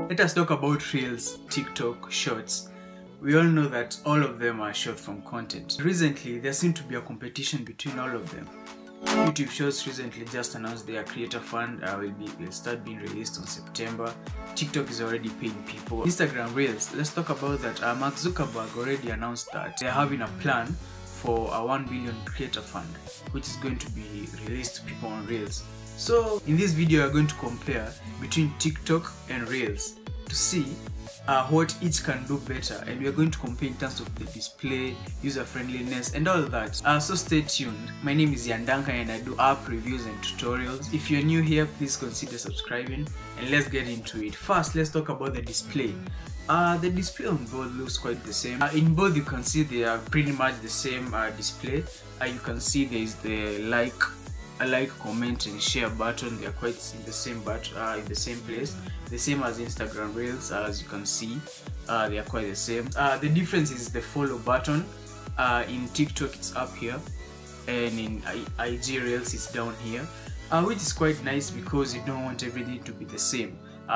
Let us talk about Reels, TikTok, Shorts. We all know that all of them are short form content. Recently, there seemed to be a competition between all of them. YouTube Shorts recently just announced their creator fund will start being released on September. TikTok is already paying people. Instagram Reels, let's talk about that. Mark Zuckerberg already announced that they're having a plan for a 1 billion creator fund, which is going to be released to people on Reels. So in this video, we're going to compare between TikTok and Reels to see what each can do better, and we're going to compare in terms of the display, user friendliness and all that. So stay tuned. My name is Yandanka and I do app reviews and tutorials. If you're new here, please consider subscribing and let's get into it. First, let's talk about the display. The display on both looks quite the same. In both you can see they are pretty much the same display. You can see there is the like, comment and share button. They are quite in the same in the same place, the same as Instagram Reels. As you can see, they are quite the same. The difference is the follow button. In TikTok it's up here, and in IG Reels it's down here, which is quite nice because you don't want everything to be the same.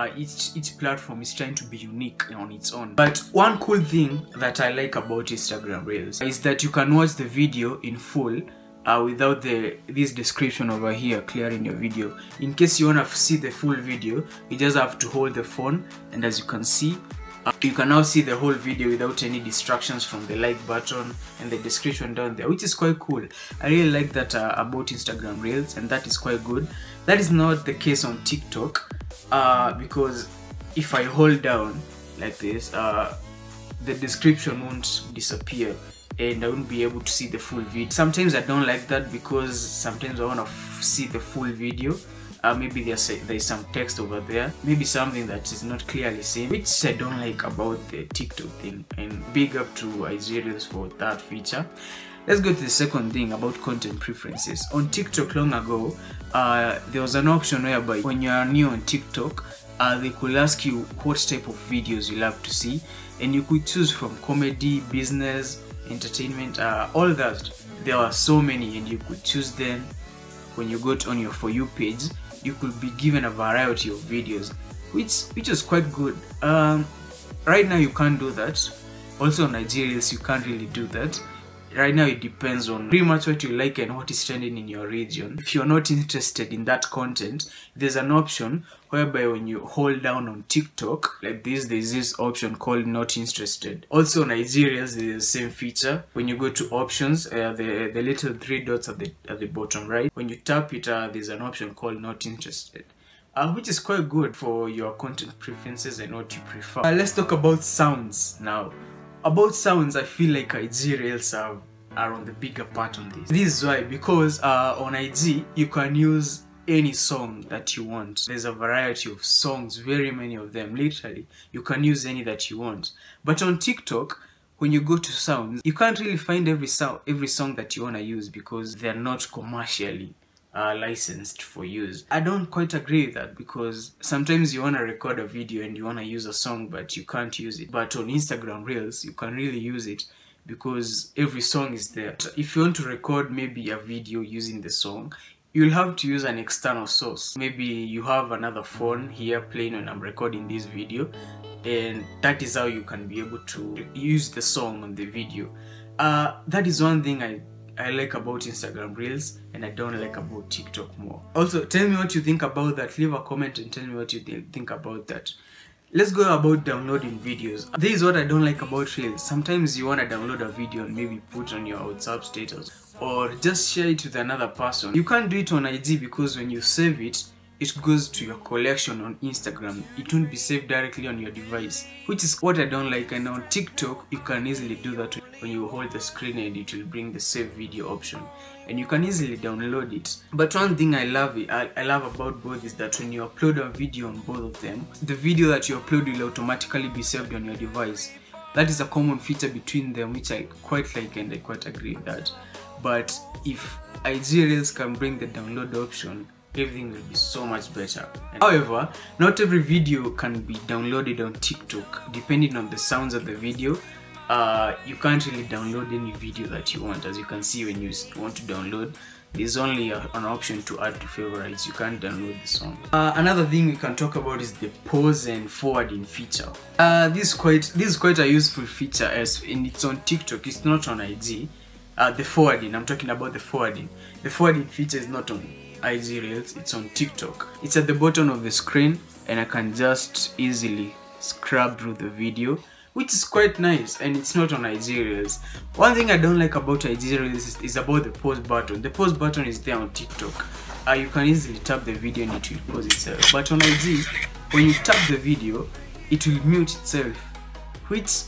Each platform is trying to be unique on its own. But one cool thing that I like about Instagram Reels is that you can watch the video in full without this description over here clearing your video. In case you want to see the full video, you just have to hold the phone, and as you can see, you can now see the whole video without any distractions from the like button and the description down there, which is quite cool. I really like that about Instagram Reels, and that is quite good. That is not the case on TikTok, because if I hold down like this, the description won't disappear and I won't be able to see the full video. Sometimes I don't like that because sometimes I want to see the full video. Maybe there's some text over there, maybe something that is not clearly seen, which I don't like about the TikTok thing, and big up to IG Reels for that feature. Let's go to the second thing about content preferences. On TikTok long ago, there was an option whereby when you are new on TikTok, they could ask you what type of videos you love to see, and you could choose from comedy, business, entertainment, all that. There are so many, and you could choose them. When you got on your For You page, you could be given a variety of videos, which is quite good. Right now you can't do that. Also on IG Reels you can't really do that. Right now it depends on pretty much what you like and what is trending in your region. If you're not interested in that content, there's an option whereby when you hold down on TikTok like this, there's this option called not interested. Also on IG Reels there's the same feature. When you go to options, the little three dots at the bottom right, when you tap it, there's an option called not interested, which is quite good for your content preferences and what you prefer. Let's talk about sounds now. About sounds, I feel like IG Reels are on the bigger part on this. This is why, because on IG you can use any song that you want. There's a variety of songs, very many of them, literally. You can use any that you want. But on TikTok, when you go to sounds, you can't really find every song that you want to use because they're not commercially licensed for use. I don't quite agree with that, because sometimes you want to record a video and you want to use a song but you can't use it. But on Instagram Reels you can really use it because every song is there. If you want to record maybe a video using the song, you'll have to use an external source. Maybe you have another phone here playing when I'm recording this video, and that is how you can be able to use the song on the video. That is one thing I like about Instagram Reels and I don't like about TikTok more. Also, tell me what you think about that. Leave a comment and tell me what you think about that. Let's go about downloading videos. This is what I don't like about Reels. Sometimes you want to download a video and maybe put on your WhatsApp status or just share it with another person. You can't do it on IG because when you save it, it goes to your collection on Instagram. It won't be saved directly on your device, which is what I don't like. And on TikTok, you can easily do that when you hold the screen and it will bring the save video option, and you can easily download it. But one thing I love about both is that when you upload a video on both of them, the video that you upload will automatically be saved on your device. That is a common feature between them, which I quite like and I quite agree with that. But if IG Reels can bring the download option, everything will be so much better. However, not every video can be downloaded on TikTok. Depending on the sounds of the video, you can't really download any video that you want. As you can see, when you want to download, there's only an option to add to favorites. You can't download the song. Another thing we can talk about is the pause and forwarding feature. This is quite a useful feature, as it's on TikTok, it's not on IG. The forwarding, I'm talking about the forwarding. The forwarding feature is not on IG Reels, it's on TikTok. It's at the bottom of the screen, and I can just easily scrub through the video, which is quite nice, and it's not on IG Reels. One thing I don't like about IG Reels is about the pause button. The pause button is there on TikTok. You can easily tap the video and it will pause itself. But on IG, when you tap the video, it will mute itself, which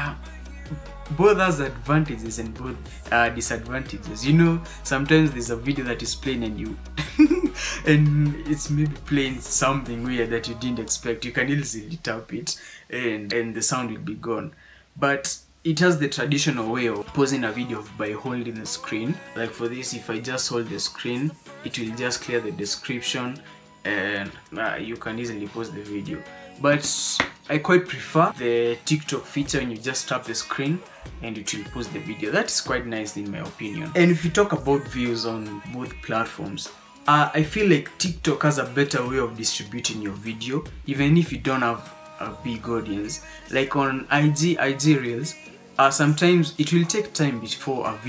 both has advantages and both disadvantages. You know, sometimes there's a video that is playing and you and it's maybe playing something weird that you didn't expect. You can easily tap it and the sound will be gone. But it has the traditional way of pausing a video by holding the screen. Like for this, if I just hold the screen, it will just clear the description and you can easily pause the video. But I quite prefer the TikTok feature when you just tap the screen and it will pause the video. That is quite nice in my opinion. And if you talk about views on both platforms, I feel like TikTok has a better way of distributing your video, even if you don't have a big audience. Like on IG Reels, sometimes it will take time before a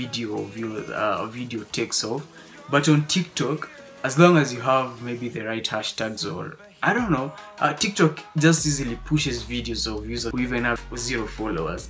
video takes off. But on TikTok, as long as you have maybe the right hashtags, or I don't know, TikTok just easily pushes videos of users who even have 0 followers,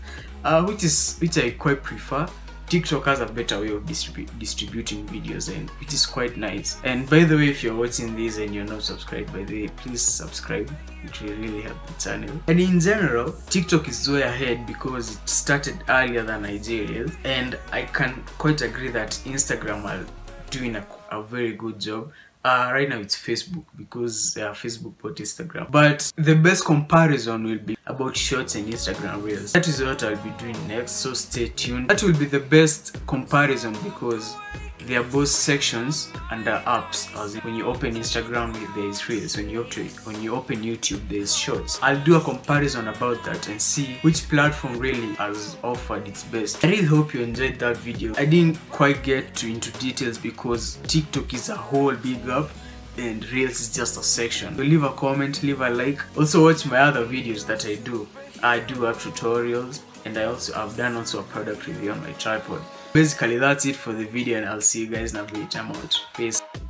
which I quite prefer. TikTok has a better way of distributing videos, and which is quite nice. And by the way, if you're watching this and you're not subscribed, by the way, please subscribe. It will really help the channel. And in general, TikTok is way ahead because it started earlier than IG Reels, and I can quite agree that Instagram are doing a very good job. Right now it's Facebook because Facebook bought Instagram. But the best comparison will be about Shorts and Instagram Reels. That is what I'll be doing next, so stay tuned. That will be the best comparison because they are both sections under apps. As in, when you open Instagram, there is Reels. When you open YouTube, there is Shorts. I'll do a comparison about that and see which platform really has offered its best. I really hope you enjoyed that video. I didn't quite get into details because TikTok is a whole big app and Reels is just a section. So leave a comment, leave a like. Also watch my other videos that I do. I do have tutorials, and I've done also a product review on my tripod. Basically, that's it for the video, and I'll see you guys in a bit. I'm out. Peace.